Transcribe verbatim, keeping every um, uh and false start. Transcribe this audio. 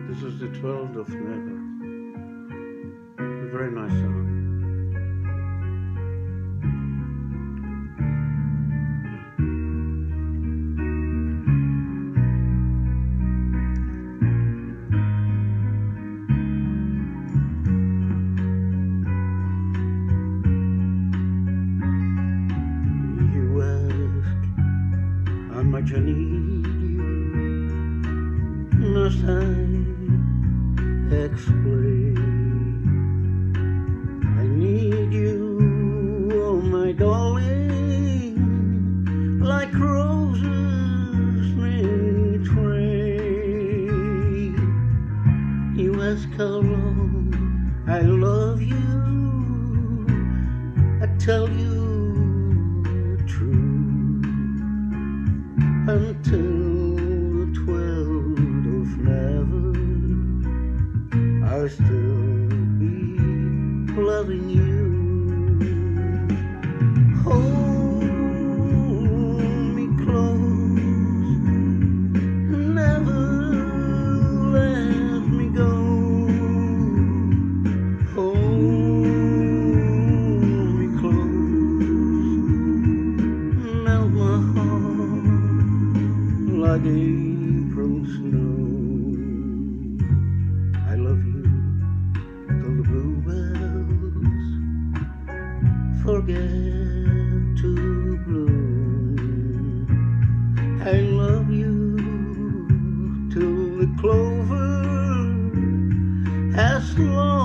This is the twelfth of Never. A very nice song. You ask how much I need you. Must I explain? I need you, oh my darling, like roses need rain. You ask how long I love you, I tell you the truth. Until I'll still be loving you. Hold me close, never let me go. Hold me close, melt my heart like April snow. I love you till the bluebells forget to bloom. I love you till the clover has lost